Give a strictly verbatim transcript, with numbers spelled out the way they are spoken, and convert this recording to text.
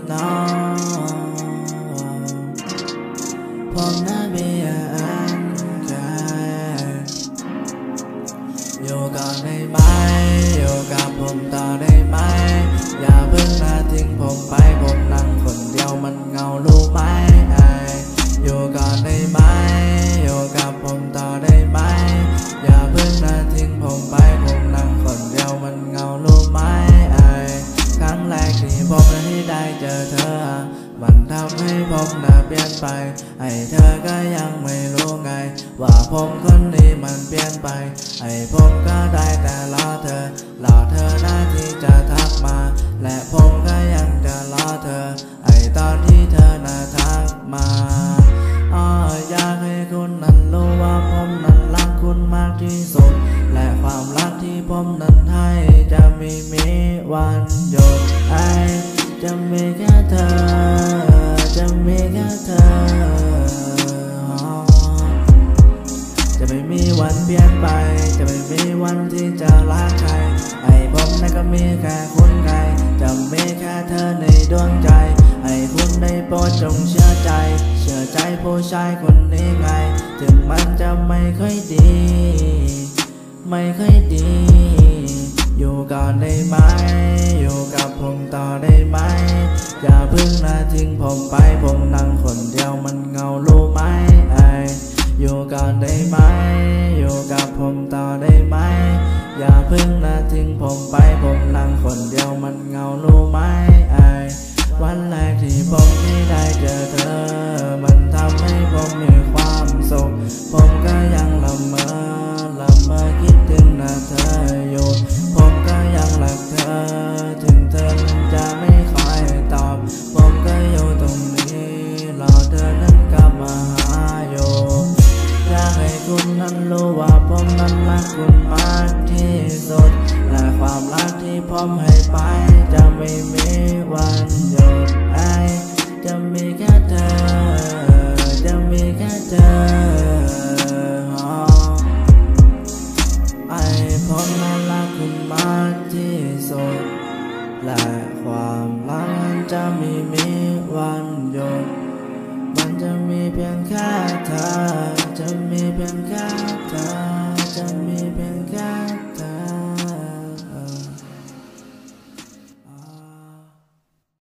น้องผมน่าเบียนแค่อยู่ก่อนได้ไหมอยู่กับผมต่อได้ไหมอย่าเพิ่งมาทิ้งผมไปผมนั่งคนเดียวมันเหงารู้ไหมอยู่ก่อนได้ไหมอยู่กับผมต่อได้ไหมอย่าเพิ่งมาทิ้งผมไปผมนั่งคนเดียวมันเหงารู้ไหมครั้งแรกที่ผมได้เจอเธอมันทำให้ผมน่ะเปลี่ยนไปไอ้เธอก็ยังไม่รู้ไงว่าผมคนนี้มันเปลี่ยนไปไอ้ผมก็ได้แต่รอเธอรอเธอหน้าที่จะทักมาและผมก็ยังจะรอเธอไอ้ตอนที่เธอน่ะทักมาอ้ออยากให้คุณนั้นรู้ว่าผมนั้นรักคุณมากที่สุดและความรักที่ผมนั้นให้จะไม่มีวันหยุดไอจะมีแค่เธอจะมีแค่เธอจะไม่มีวันเปลี่ยนไปจะไม่มีวันที่จะรักใครไอ้ผมนั้นก็มีแค่คุณไงจะมีแค่เธอในดวงใจไอ้คุณได้โปรดจงเชื่อใจเชื่อใจผู้ชายคนนี้ไงถึงมันจะไม่ค่อยดีไม่ค่อยดีอยู่ก่อนได้ไหมอยู่กับผมต่อได้ไหมอย่าเพิ่งมาทิ้งผมไปผมนั่งคนเดียวมันเหงารู้ไหมไออยู่ก่อนได้ไหมอยู่กับผมต่อได้ไหมอย่าเพิ่งมาทิ้งผมไปผมนั่งคนเดียวมันเหงารู้ไหมไอวันแรกที่ผมที่ได้เจอเธอมันทำให้ผมมีความสุขผมก็ยังละเมอละเมอคิดถึงหน้าเธออยู่ผมก็ยังรักเธอถึงเธอจะไม่คอยตอบผมก็อยู่ตรงนี้รอเธอนั้นกลับมาหาอยู่อยากให้คุณนั้นรู้ว่าผมนั้นรักคุณมากที่สุดและความรักที่ผมให้ไปจะไม่มีวันหยุดไอจะมีแค่เธอจะมีแค่เธอไอผมนั้นรักคุณมากที่สุดและความรักจะมี